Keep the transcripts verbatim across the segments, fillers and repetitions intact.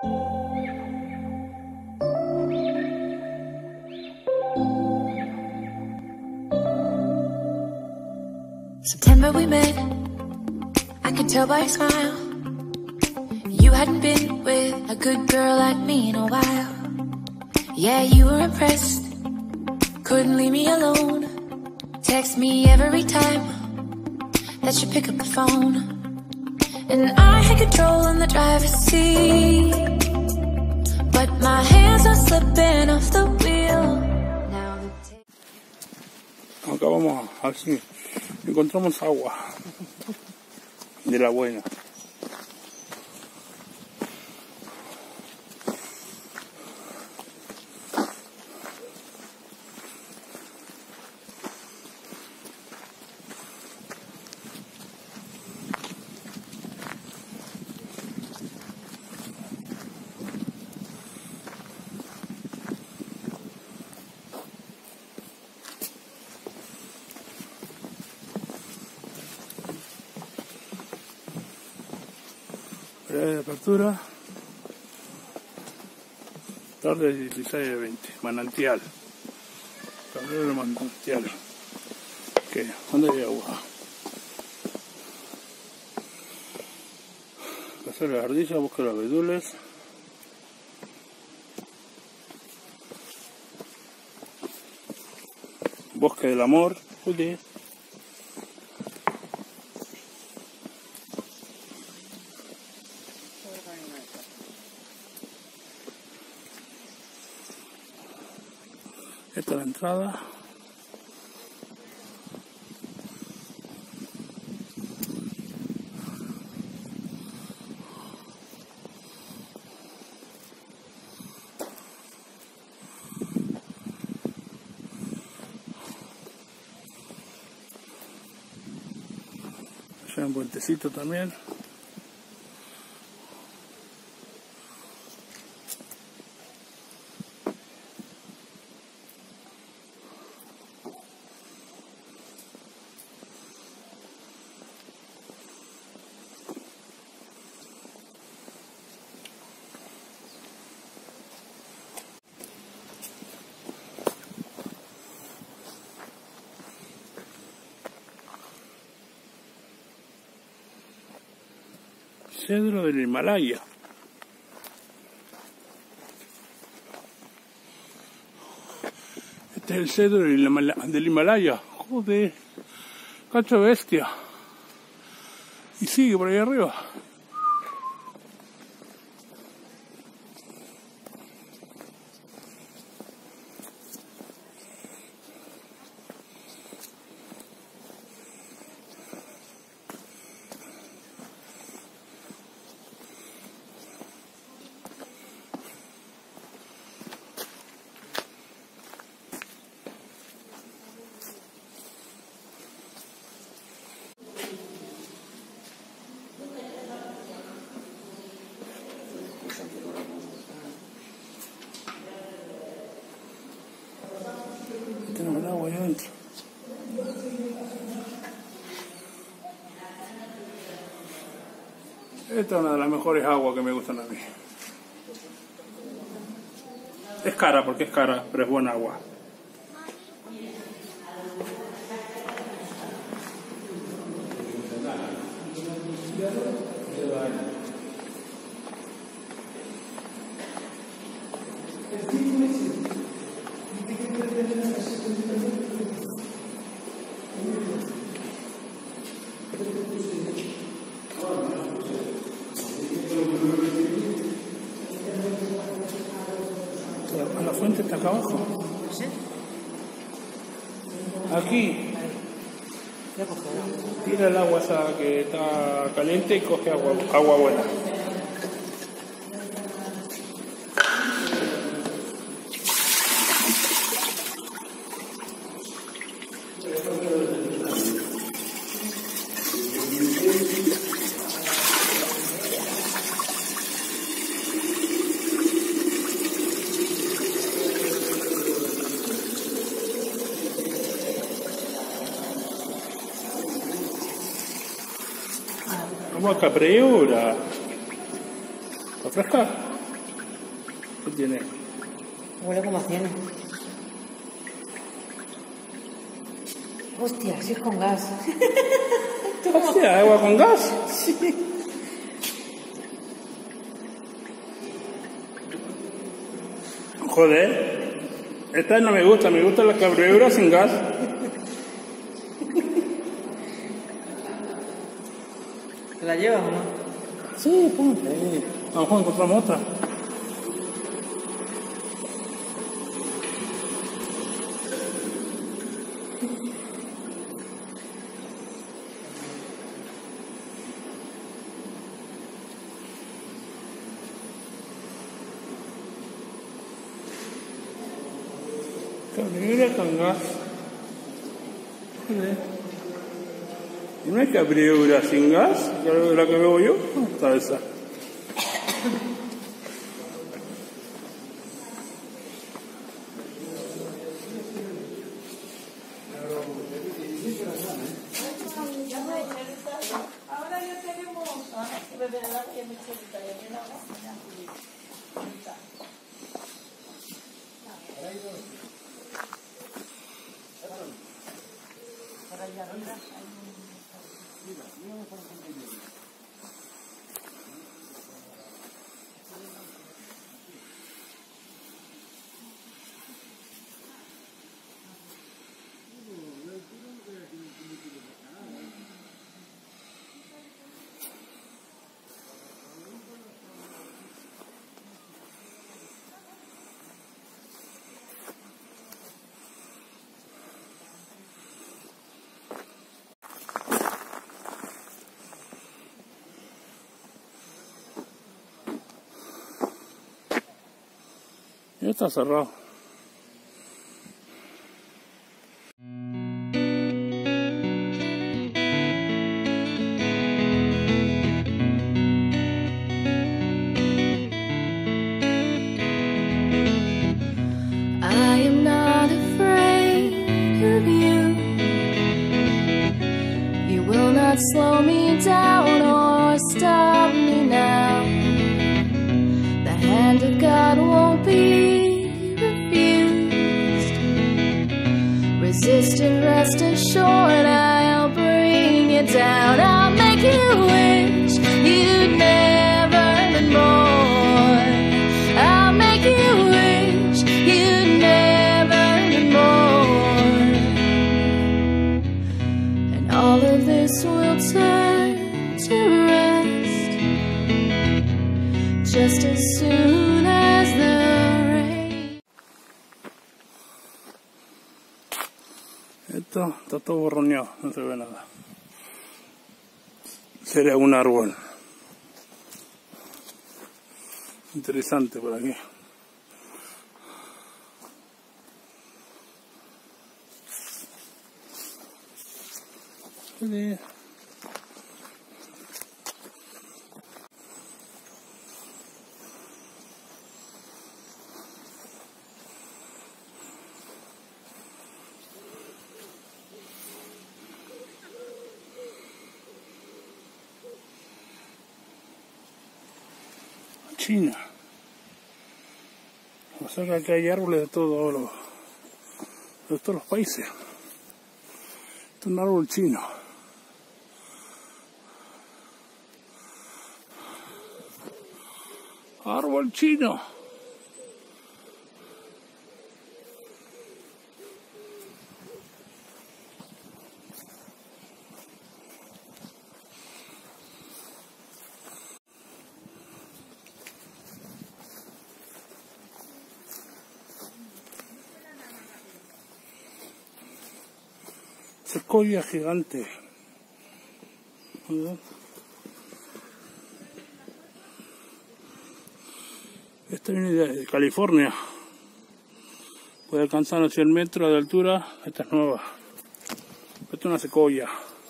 September we met, I could tell by your smile. You hadn't been with a good girl like me in a while. Yeah, you were impressed, couldn't leave me alone. Text me every time that you pick up the phone. And I had control in the driver's seat, but my hands are slipping off the wheel. Acá vamos a ver si encontramos agua de la buena. De apertura, tarde dieciséis de veinte, manantial, tablero de manantial, que ¿dónde hay agua? Hacer la ardilla, busca los abedules, bosque del amor, Juli. Esta es la entrada. Allá hay un puentecito también. Cedro del Himalaya. Este es el cedro del Himalaya. Joder, cacho bestia. Y sigue por ahí arriba. Tenemos el agua ahí adentro. Esta es una de las mejores aguas que me gustan a mí. Es cara porque es cara, pero es buena agua. La fuente está acá abajo. ¿Sí? Aquí. Tira el agua esa que está caliente y coge agua, agua buena. Agua capriura. ¿Está fresca? ¿Qué tiene? Huele como a cien. Hostia, si es con gas. Hostia, agua con gas. Sí. Joder, esta no me gusta, me gusta la cabriura sin gas. ¿Te la llevas o no? Sí, ponte ahí. A lo mejor encontramos otra. Cabriura con gas. Joder. ¿Y no hay cabriura sin gas? ¿La que veo yo? ¿Dónde está esa? Ahora ya tenemos, de verdad que me chulita, ya tiene la cocina. Para allá arriba hay un... Ya está cerrado. I am not afraid of you. You will not slow me down or stop me now. The hand of God won't be refused. Resist and rest assured, I'll bring you down. I'll make you wish you'd never been born. I'll make you wish you'd never been born. And all of this will turn to rest just as soon as the rain. Esto está todo borroneado, no se ve nada. Sería un árbol. Interesante por aquí. Sí. China. O sea que aquí hay árboles de todos los, de todos los países. Esto es un árbol chino. Árbol chino. Secoya gigante. ¿Verdad? Esta viene de California. Puede alcanzar los cien metros de altura. Esta es nueva. Esta es una secoya.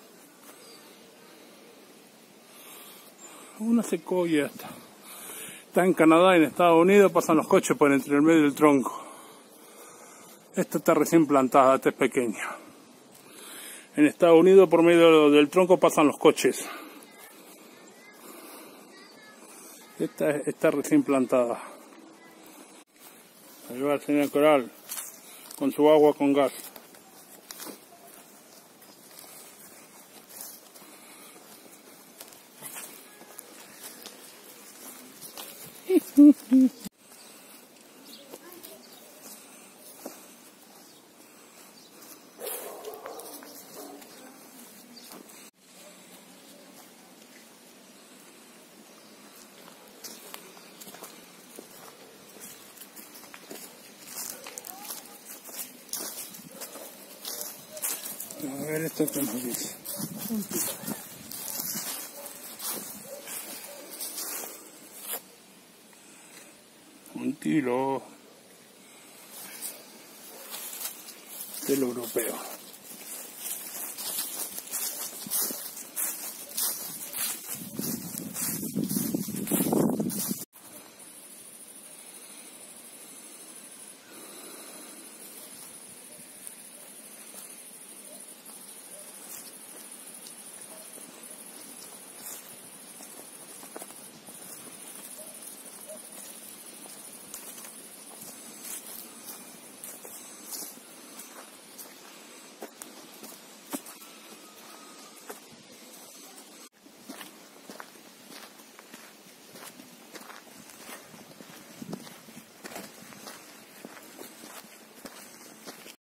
Una secoya esta. Está en Canadá y en Estados Unidos pasan los coches por entre el medio del tronco. Esta está recién plantada, esta es pequeña. En Estados Unidos por medio del tronco pasan los coches. Esta está recién plantada. Ahí va el señor Coral con su agua con gas. A ver esto que nos dice. Un kilo del europeo.